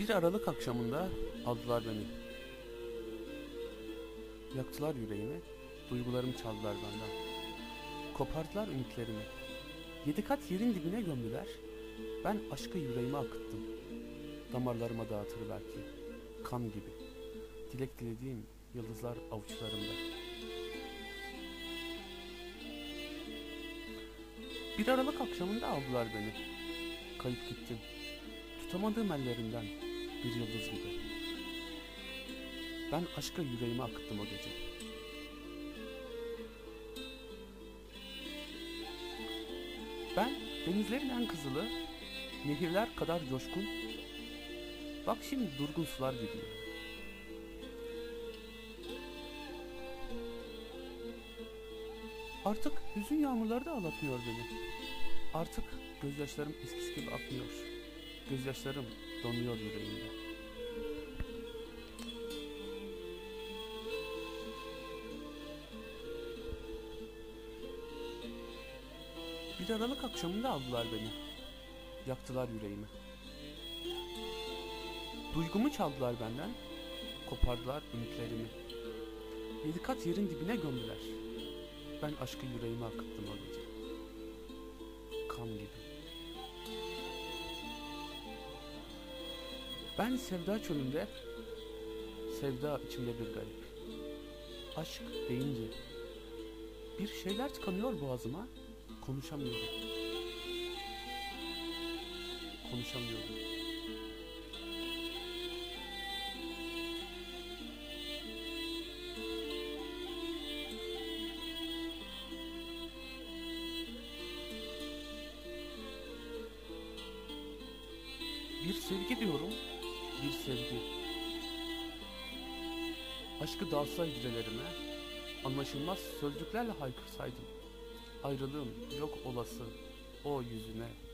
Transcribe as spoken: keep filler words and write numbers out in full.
Bir Aralık akşamında aldılar beni. Yaktılar yüreğimi, duygularımı çaldılar benden. Kopardılar ümitlerimi. Yedi kat yerin dibine gömdüler. Ben aşkı yüreğime akıttım. Damarlarıma dağıtır belki, kan gibi. Dilek dilediğim yıldızlar avuçlarımda. Bir Aralık akşamında aldılar beni. Kayıp gittim. Tutamadığım ellerinden bir yıldız gibi. Ben aşka yüreğime akıttım o gece. Ben denizlerin en kızılı, nehirler kadar coşkun. Bak şimdi durgun sular gibiyim. Artık hüzün yağmurları da ağlatmıyor beni. Artık gözyaşlarım eskisi gibi akmıyor. Gözyaşlarım donuyor yüreğimde. Bir Aralık akşamında aldılar beni. Yaktılar yüreğimi. Duygumu çaldılar benden. Kopardılar ümitlerimi. Yedi kat yerin dibine gömdüler. Ben aşkı yüreğime akıttım o gece. Kan gibi. Ben sevda çölünde, sevda içimde bir garip. Aşk deyince bir şeyler tıkanıyor boğazıma. Konuşamıyorum. Konuşamıyorum. Bir sevgi diyorum, bir sevgi. Aşkı dalsa hücrelerime, anlaşılmaz sözcüklerle haykırsaydım. Ayrılığın yok olası o yüzüne.